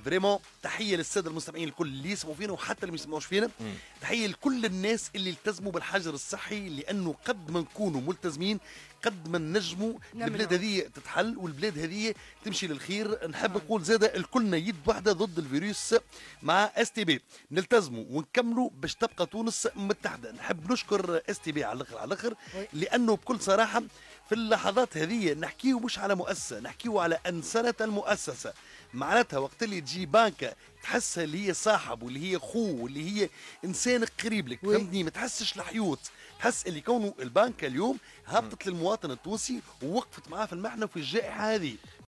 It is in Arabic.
فريمون تحيه للساده المستمعين الكل اللي يسمعوا فينا وحتى اللي ما يسمعوش فينا. تحيه لكل الناس اللي التزموا بالحجر الصحي، لانه قد ما نكونوا ملتزمين قد ما نجموا البلاد هذه تتحل والبلاد هذه تمشي للخير. نحب نقول زاده الكلنا يد واحده ضد الفيروس مع اس تي بي، نلتزموا ونكملوا باش تبقى تونس متحده. نحب نشكر اس تي بي على الاخر على الاخر، لانه بكل صراحه في اللحظات هذه نحكيو مش على مؤسسه، نحكيو على انسنه المؤسسه. معناتها وقت اللي تجي بانكا تحسها اللي هي صاحب واللي هي خو واللي هي انسان قريب لك، فهمتني؟ ما تحسش الحيوط، تحس اللي كونه البنكه اليوم هبطت للمواطن التونسي ووقفت معاه في المحنه وفي الجائحه هذه.